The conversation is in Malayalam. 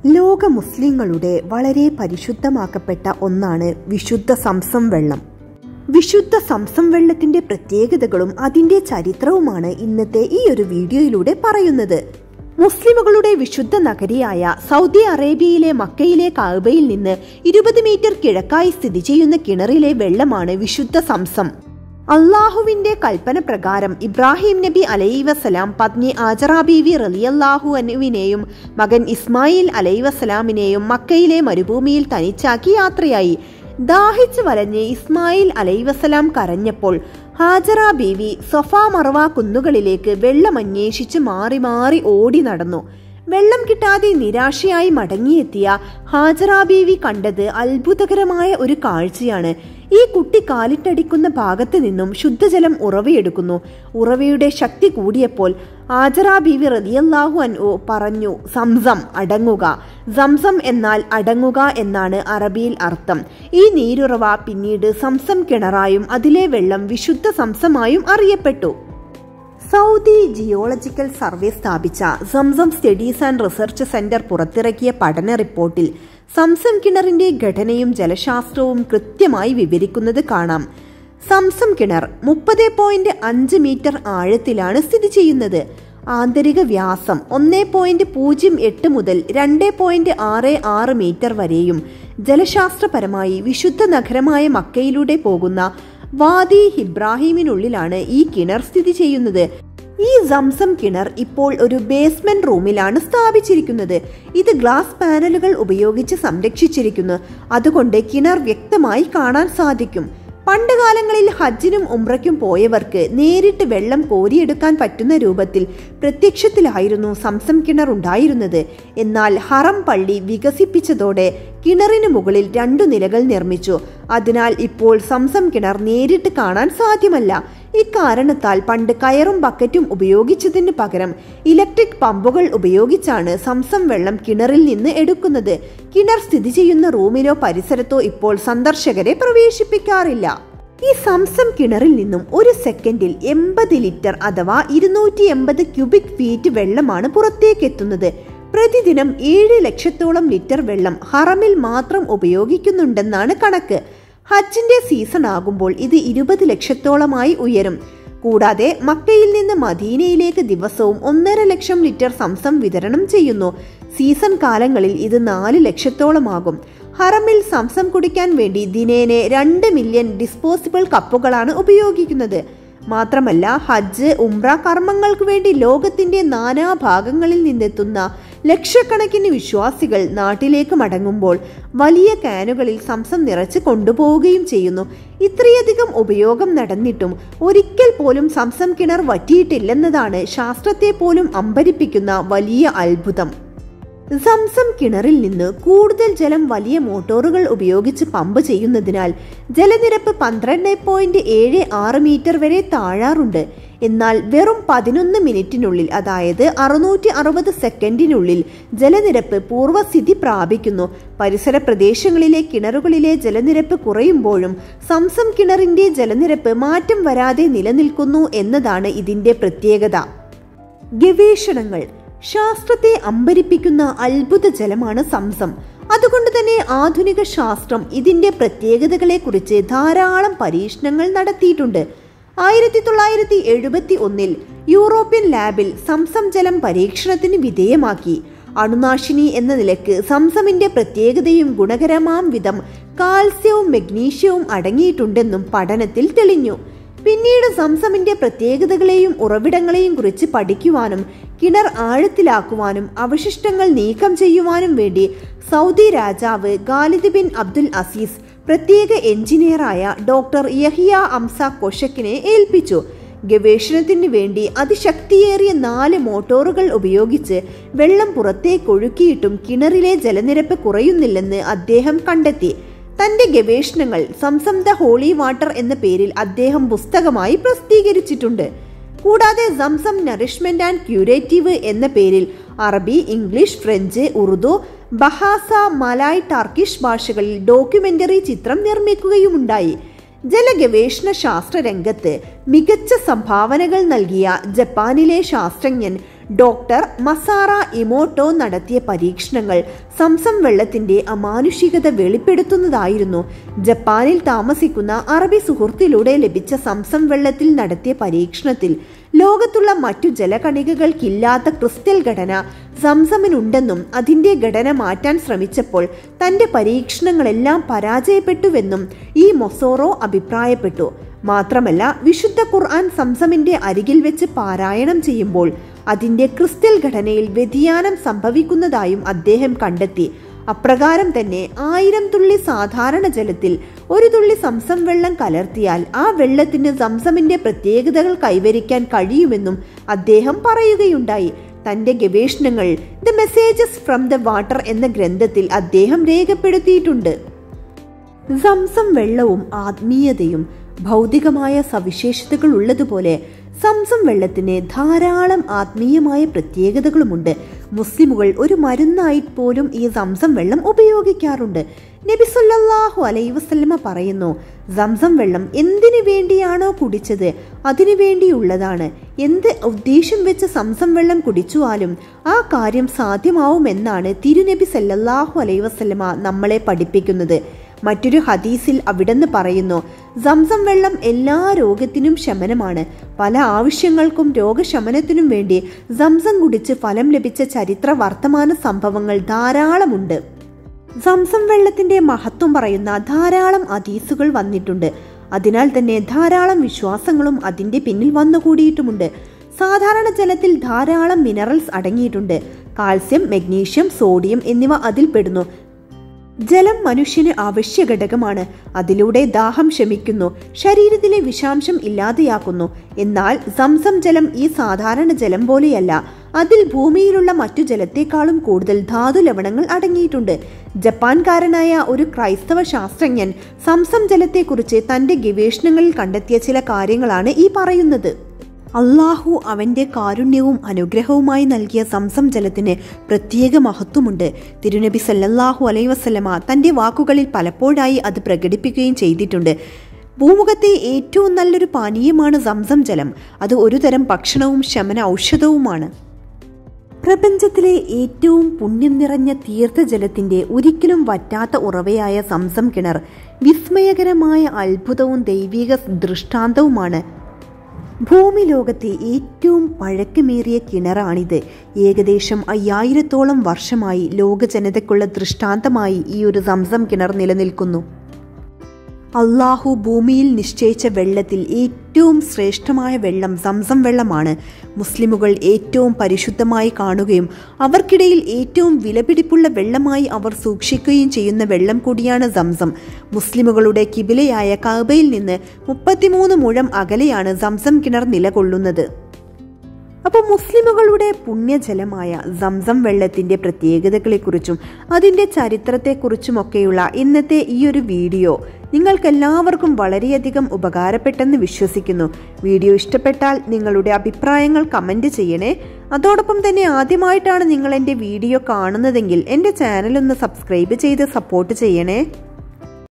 ലോക മുസ്ലിങ്ങളുടെ വളരെ പരിശുദ്ധമാക്കപ്പെട്ട ഒന്നാണ് വിശുദ്ധ സംസം വെള്ളം. വിശുദ്ധ സംസം വെള്ളത്തിന്റെ പ്രത്യേകതകളും അതിന്റെ ചരിത്രവുമാണ് ഇന്നത്തെ ഈ ഒരു വീഡിയോയിലൂടെ പറയുന്നത്. മുസ്ലിമുകളുടെ വിശുദ്ധ നഗരിയായ സൗദി അറേബ്യയിലെ മക്കയിലെ കഅബയിൽ നിന്ന് 20 മീറ്റർ കിഴക്കായി സ്ഥിതി ചെയ്യുന്ന കിണറിലെ വെള്ളമാണ് വിശുദ്ധ സംസം. അള്ളാഹുവിന്റെ കൽപ്പന പ്രകാരം ഇബ്രാഹിം നബി അലൈഹിവസലാം പത്നി ആജറ ബീവി റളിയല്ലാഹു അൻഹുവിനെയും മകൻ ഇസ്മായിൽ അലൈഹിവസലാമിനെയും മക്കയിലെ മരുഭൂമിയിൽ തനിച്ചാക്കി യാത്രയായി. ദാഹിച്ചു വലഞ്ഞ് ഇസ്മായിൽ അലൈഹിവസലാം കരഞ്ഞപ്പോൾ ഹാജറ ബീവി സഫ മർവ കുന്നുകളിലേക്ക് വെള്ളമന്വേഷിച്ച് മാറി മാറി ഓടി നടന്നു. വെള്ളം കിട്ടാതെ നിരാശയായി മടങ്ങിയെത്തിയ ഹാജറ ബീവി കണ്ടത് അത്ഭുതകരമായ ഒരു കാഴ്ചയാണ്. ഈ കുട്ടി കാലിട്ടടിക്കുന്ന ഭാഗത്ത് നിന്നും ശുദ്ധജലം ഉറവയെടുക്കുന്നു. ഉറവയുടെ ശക്തി കൂടിയപ്പോൾ ഹാജറ ബീവി റളിയല്ലാഹു അൻഹു പറഞ്ഞു, സംസം അടങ്ങുക. സംസം എന്നാൽ അടങ്ങുക എന്നാണ് അറബിയിൽ അർത്ഥം. ഈ നീരുറവ പിന്നീട് സംസം കിണറായും അതിലെ വെള്ളം വിശുദ്ധ സംസമായും അറിയപ്പെട്ടു. സൗദി ജിയോളജിക്കൽ സർവേ സ്ഥാപിച്ച Zamzam studies and research centre പുറത്തിറക്കിയ പഠന റിപ്പോർട്ടിൽ സംസം കിണറിന്റെ ഘടനയും ജലശാസ്ത്രവും കൃത്യമായി വിവരിക്കുന്നത് കാണാം. സംസം കിണർ 30.5 മീറ്റർ ആഴത്തിലാണ് സ്ഥിതി ചെയ്യുന്നത്. ആന്തരിക വ്യാസം 1.08 മുതൽ 2.66 മീറ്റർ വരെയും ജലശാസ്ത്രപരമായി വിശുദ്ധ നഗരമായ മക്കയിലൂടെ പോകുന്ന വാദി ഇബ്രാഹിമിനുള്ളിലാണ് ഈ കിണർ സ്ഥിതി ചെയ്യുന്നത്. ഈ സംസം കിണർ ഇപ്പോൾ ഒരു ബേസ്മെന്റ് റൂമിലാണ് സ്ഥാപിച്ചിരിക്കുന്നത്. ഇത് ഗ്ലാസ് പാനലുകൾ ഉപയോഗിച്ച് സംരക്ഷിച്ചിരിക്കുന്നു. അതുകൊണ്ട് കിണർ വ്യക്തമായി കാണാൻ സാധിക്കും. പണ്ടുകാലങ്ങളിൽ ഹജ്ജിനും ഉംറയ്ക്കും പോയവർക്ക് നേരിട്ട് വെള്ളം കോരിയെടുക്കാൻ പറ്റുന്ന രൂപത്തിൽ പ്രത്യക്ഷത്തിലായിരുന്നു സംസം കിണർ ഉണ്ടായിരുന്നത്. എന്നാൽ ഹറം പള്ളി വികസിപ്പിച്ചതോടെ കിണറിന് മുകളിൽ 2 നിലകൾ നിർമ്മിച്ചു. അതിനാൽ ഇപ്പോൾ സംസം കിണർ നേരിട്ട് കാണാൻ സാധ്യമല്ല. ഇക്കാരണത്താൽ പണ്ട് കയറും ബക്കറ്റും ഉപയോഗിച്ചതിന് പകരം ഇലക്ട്രിക് പമ്പുകൾ ഉപയോഗിച്ചാണ് സംസം വെള്ളം കിണറിൽ നിന്ന് എടുക്കുന്നത്. കിണർ സ്ഥിതി ചെയ്യുന്ന റൂമിലോ പരിസരത്തോ ഇപ്പോൾ സന്ദർശകരെ പ്രവേശിപ്പിക്കാറില്ല. ഈ സംസം കിണറിൽ നിന്നും ഒരു സെക്കൻഡിൽ 80 ലിറ്റർ അഥവാ 280 ക്യൂബിക് ഫീറ്റ് വെള്ളമാണ് പുറത്തേക്ക് എത്തുന്നത്. പ്രതിദിനം 7 ലക്ഷത്തോളം ലിറ്റർ വെള്ളം ഹറമിൽ മാത്രം ഉപയോഗിക്കുന്നുണ്ടെന്നാണ് കണക്ക്. ഹജ്ജിന്റെ സീസൺ ആകുമ്പോൾ ഇത് 20 ലക്ഷത്തോളമായി ഉയരും. കൂടാതെ മക്കയിൽ നിന്ന് മദീനയിലേക്ക് ദിവസവും 1.5 ലക്ഷം ലിറ്റർ സംസം വിതരണം ചെയ്യുന്നു. സീസൺ കാലങ്ങളിൽ ഇത് 4 ലക്ഷത്തോളമാകും. ഹറമിൽ സംസം കുടിക്കാൻ വേണ്ടി ദിനേനെ 2 മില്യൺ ഡിസ്പോസിബിൾ കപ്പുകളാണ് ഉപയോഗിക്കുന്നത്. മാത്രമല്ല ഹജ്ജ് ഉംറ കർമ്മങ്ങൾക്ക് വേണ്ടി ലോകത്തിന്റെ നാനാഭാഗങ്ങളിൽ നിന്നെത്തുന്ന ലക്ഷക്കണക്കിന് വിശ്വാസികൾ നാട്ടിലേക്ക് മടങ്ങുമ്പോൾ വലിയ കാനുകളിൽ സംസം നിറച്ച് കൊണ്ടുപോവുകയും ചെയ്യുന്നു. ഇത്രയധികം ഉപയോഗം നടന്നിട്ടും ഒരിക്കൽ പോലും സംസം കിണർ വറ്റിയിട്ടില്ലെന്നതാണ് ശാസ്ത്രത്തെ പോലും അമ്പരിപ്പിക്കുന്ന വലിയ അത്ഭുതം. സംസം കിണറിൽ നിന്ന് കൂടുതൽ ജലം വലിയ മോട്ടോറുകൾ ഉപയോഗിച്ച് പമ്പ് ചെയ്യുന്നതിനാൽ ജലനിരപ്പ് 12.76 മീറ്റർ വരെ താഴാറുണ്ട്. എന്നാൽ വെറും 11 മിനിറ്റിനുള്ളിൽ അതായത് 660 സെക്കൻഡിനുള്ളിൽ ജലനിരപ്പ് പൂർവ്വസ്ഥിതി പ്രാപിക്കുന്നു. പരിസര പ്രദേശങ്ങളിലെ കിണറുകളിലെ ജലനിരപ്പ് കുറയുമ്പോഴും സംസം കിണറിന്റെ ജലനിരപ്പ് മാറ്റം വരാതെ നിലനിൽക്കുന്നു എന്നതാണ് ഇതിന്റെ പ്രത്യേകത. ഗവേഷണങ്ങൾ. ശാസ്ത്രത്തെ അമ്പരിപ്പിക്കുന്ന അത്ഭുത ജലമാണ് സംസം. അതുകൊണ്ട് തന്നെ ആധുനിക ശാസ്ത്രം ഇതിന്റെ പ്രത്യേകതകളെ കുറിച്ച് ധാരാളം പരീക്ഷണങ്ങൾ നടത്തിയിട്ടുണ്ട്. 1971 യൂറോപ്യൻ ലാബിൽ സംസം ജലം പരീക്ഷണത്തിന് വിധേയമാക്കി. അണുനാശിനി എന്ന നിലക്ക് സംസമിന്റെ പ്രത്യേകതയും ഗുണകരമാം വിധം കാൽസ്യവും മഗ്നീഷ്യവും അടങ്ങിയിട്ടുണ്ടെന്നും പഠനത്തിൽ തെളിഞ്ഞു. പിന്നീട് സംസമിന്റെ പ്രത്യേകതകളെയും ഉറവിടങ്ങളെയും കുറിച്ച് പഠിക്കുവാനും കിണർ ആഴത്തിലാക്കുവാനും അവശിഷ്ടങ്ങൾ നീക്കം ചെയ്യുവാനും വേണ്ടി സൗദി രാജാവ് ഖാലിദ് ബിൻ അബ്ദുൽ അസീസ് പ്രത്യേക എഞ്ചിനീയറായ ഡോക്ടർ യഹിയ അംസ കൊഷക്കിനെ ഏൽപ്പിച്ചു. ഗവേഷണത്തിന് വേണ്ടി അതിശക്തിയേറിയ 4 മോട്ടോറുകൾ ഉപയോഗിച്ച് വെള്ളം പുറത്തേക്കൊഴുക്കിയിട്ടും കിണറിലെ ജലനിരപ്പ് കുറയുന്നില്ലെന്ന് അദ്ദേഹം കണ്ടെത്തി. തന്റെ ഗവേഷണങ്ങൾ സംസം ദ ഹോളി വാട്ടർ എന്ന പേരിൽ അദ്ദേഹം പുസ്തകമായി പ്രസിദ്ധീകരിച്ചിട്ടുണ്ട്. കൂടാതെ സംസം നറിഷ്മെന്റ് ആൻഡ് ക്യൂരേറ്റീവ് എന്ന പേരിൽ അറബി, English, French, Urdu, Bahasa, Malay, Turkish ഭാഷകളിൽ ഡോക്യുമെന്ററി ചിത്രം നിർമ്മിക്കുകയുമുണ്ടായി. ജലഗവേഷണ ശാസ്ത്ര രംഗത്ത് മികച്ച സംഭാവനകൾ നൽകിയ ജപ്പാനിലെ ശാസ്ത്രജ്ഞൻ ഡോക്ടർ മസാറ ഇമോട്ടോ നടത്തിയ പരീക്ഷണങ്ങൾ സംസം വെള്ളത്തിന്റെ അമാനുഷികത വെളിപ്പെടുത്തുന്നതായിരുന്നു. ജപ്പാനിൽ താമസിക്കുന്ന അറബി സുഹൃത്തിലൂടെ ലഭിച്ച സംസം വെള്ളത്തിൽ നടത്തിയ പരീക്ഷണത്തിൽ ലോകത്തുള്ള മറ്റു ജലകണികകൾക്കില്ലാത്ത ക്രിസ്റ്റൽ ഘടന സംസമിനുണ്ടെന്നും അതിന്റെ ഘടന മാറ്റാൻ ശ്രമിച്ചപ്പോൾ തന്റെ പരീക്ഷണങ്ങളെല്ലാം പരാജയപ്പെട്ടുവെന്നും ഈ മൊസോറോ അഭിപ്രായപ്പെട്ടു. മാത്രമല്ല, വിശുദ്ധ ഖുർആൻ സംസമിന്റെ അരികിൽ വെച്ച് പാരായണം ചെയ്യുമ്പോൾ അതിന്റെ ക്രിസ്റ്റൽ ഘടനയിൽ വ്യതിയാനം സംഭവിക്കുന്നതായും അദ്ദേഹം കണ്ടെത്തി. അപ്രകാരം തന്നെ 1000 തുള്ളി സാധാരണ ജലത്തിൽ 1 തുള്ളി സംസം വെള്ളം കലർത്തിയാൽ ആ വെള്ളത്തിന് സംസമിന്റെ പ്രത്യേകതകൾ കൈവരിക്കാൻ കഴിയുമെന്നും അദ്ദേഹം പറയുകയുണ്ടായി. തന്റെ ഗവേഷണങ്ങൾ the messages from the water എന്ന ഗ്രന്ഥത്തിൽ അദ്ദേഹം രേഖപ്പെടുത്തിയിട്ടുണ്ട്. സംസം വെള്ളവും ആത്മീയതയും ഭൗതികമായ സവിശേഷതകൾ ഉള്ളതുപോലെ സംസം വെള്ളത്തിന് ധാരാളം ആത്മീയമായ പ്രത്യേകതകളുമുണ്ട്. മുസ്ലിമുകൾ ഒരു മരുന്നായി പോലും ഈ സംസം വെള്ളം ഉപയോഗിക്കാറുണ്ട്. നബി സല്ലല്ലാഹു അലൈഹി വസല്ലമ പറയുന്നു, സംസം വെള്ളം എന്തിനു വേണ്ടിയാണോ കുടിച്ചത് അതിനു വേണ്ടിയുള്ളതാണ്. എന്ത് ഉദ്ദേശം വെച്ച് സംസം വെള്ളം കുടിച്ചാലും ആ കാര്യം സാധ്യമാവുമെന്നാണ് തിരുനബി സല്ലല്ലാഹു അലൈഹി വസല്ലമ നമ്മളെ പഠിപ്പിക്കുന്നത്. മറ്റൊരു ഹദീസിൽ അവിടുന്ന് പറയുന്നു, സംസം വെള്ളം എല്ലാ രോഗത്തിനും ശമനമാണ്. പല ആവശ്യങ്ങൾക്കും രോഗശമനത്തിനും വേണ്ടി സംസം കുടിച്ച് ഫലം ലഭിച്ച ചരിത്ര വർത്തമാന സംഭവങ്ങൾ ധാരാളമുണ്ട്. സംസം വെള്ളത്തിന്റെ മഹത്വം പറയുന്ന ധാരാളം ഹദീസുകൾ വന്നിട്ടുണ്ട്. അതിനാൽ തന്നെ ധാരാളം വിശ്വാസങ്ങളും അതിന്റെ പിന്നിൽ വന്നുകൂടിയിട്ടുമുണ്ട്. സാധാരണ ജലത്തിൽ ധാരാളം മിനറൽസ് അടങ്ങിയിട്ടുണ്ട്. കാൽസ്യം, മഗ്നീഷ്യം, സോഡിയം എന്നിവ അതിൽ പെടുന്നു. ജലം മനുഷ്യന് അവശ്യ ഘടകമാണ്. അതിലൂടെ ദാഹം ശമിക്കുന്നു, ശരീരത്തിലെ വിഷാംശം ഇല്ലാതെയാക്കുന്നു. എന്നാൽ സംസം ജലം ഈ സാധാരണ ജലം പോലെയല്ല. അതിൽ ഭൂമിയിലുള്ള മറ്റു ജലത്തെക്കാളും കൂടുതൽ ധാതു ലവണങ്ങൾ അടങ്ങിയിട്ടുണ്ട്. ജപ്പാൻകാരനായ ഒരു ക്രൈസ്തവ ശാസ്ത്രജ്ഞൻ സംസം ജലത്തെക്കുറിച്ച് തന്റെ ഗവേഷണങ്ങളിൽ കണ്ടെത്തിയ ചില കാര്യങ്ങളാണ് ഈ പറയുന്നത്. അള്ളാഹു അവന്റെ കാരുണ്യവും അനുഗ്രഹവുമായി നൽകിയ സംസം ജലത്തിന് പ്രത്യേക മഹത്വമുണ്ട്. തിരുനബി സല്ലല്ലാഹു അലൈഹി വസല്ലമ തന്റെ വാക്കുകളിൽ പലപ്പോഴായി അത് പ്രകടിപ്പിക്കുകയും ചെയ്തിട്ടുണ്ട്. ഭൂമുഖത്തെ ഏറ്റവും നല്ലൊരു പാനീയമാണ് സംസം ജലം. അത് ഒരു തരം ഭക്ഷണവും ശമന ഔഷധവുമാണ്. പ്രപഞ്ചത്തിലെ ഏറ്റവും പുണ്യം നിറഞ്ഞ തീർത്ഥജലത്തിന്റെ ഒരിക്കലും വറ്റാത്ത ഉറവയായ സംസം കിണർ വിസ്മയകരമായ അത്ഭുതവും ദൈവിക ദൃഷ്ടാന്തവുമാണ്. ഭൂമി ലോകത്തെ ഏറ്റവും പഴക്കമേറിയ കിണറാണിത്. ഏകദേശം 5000-ഓളം വർഷമായി ലോക ജനതയ്ക്കുള്ള ദൃഷ്ടാന്തമായി ഈ ഒരു സംസം കിണർ നിലനിൽക്കുന്നു. അള്ളാഹു ഭൂമിയിൽ നിശ്ചയിച്ച വെള്ളത്തിൽ ഏറ്റവും ശ്രേഷ്ഠമായ വെള്ളം സംസം വെള്ളമാണ്. മുസ്ലിമുകൾ ഏറ്റവും പരിശുദ്ധമായി കാണുകയും അവർക്കിടയിൽ ഏറ്റവും വിലപിടിപ്പുള്ള വെള്ളമായി അവർ സൂക്ഷിക്കുകയും ചെയ്യുന്ന വെള്ളം കൂടിയാണ് സംസം. മുസ്ലിമുകളുടെ കിബിലയായ കഅബയിൽ നിന്ന് 33 മുഴം അകലെയാണ് സംസം കിണർ നിലകൊള്ളുന്നത്. അപ്പോൾ മുസ്ലിമുകളുടെ പുണ്യജലമായ സംസം വെള്ളത്തിന്റെ പ്രത്യേകതകളെക്കുറിച്ചും അതിന്റെ ചരിത്രത്തെക്കുറിച്ചുമൊക്കെയുള്ള ഇന്നത്തെ ഈ ഒരു വീഡിയോ നിങ്ങൾക്കെല്ലാവർക്കും വളരെയധികം ഉപകാരപ്പെട്ടെന്ന് വിശ്വസിക്കുന്നു. വീഡിയോ ഇഷ്ടപ്പെട്ടാൽ നിങ്ങളുടെ അഭിപ്രായങ്ങൾ കമന്റ് ചെയ്യണേ. അതോടൊപ്പം തന്നെ ആദ്യമായിട്ടാണ് നിങ്ങൾ എൻ്റെ വീഡിയോ കാണുന്നതെങ്കിൽ എൻ്റെ ചാനൽ ഒന്ന് സബ്സ്ക്രൈബ് ചെയ്ത് സപ്പോർട്ട് ചെയ്യണേ.